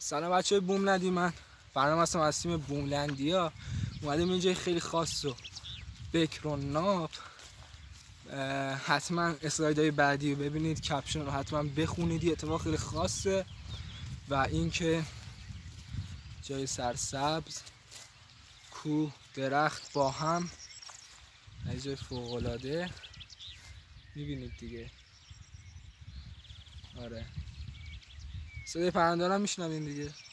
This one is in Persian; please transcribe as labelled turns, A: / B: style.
A: سلام بچه های بوملندی، من برنامه هستم از تیم بوملندیا. اومدیم یه جای خیلی خاص و بکر و ناب. حتما اسلایدهای بعدی رو ببینید، کپشن رو حتما بخونید، یه اتفاق خیلی خاصه و اینکه جای سرسبز، کوه، درخت با هم، یه جای فوق العاده میبینید دیگه. آره، صدای پرنده رو هم میشنوین دیگه.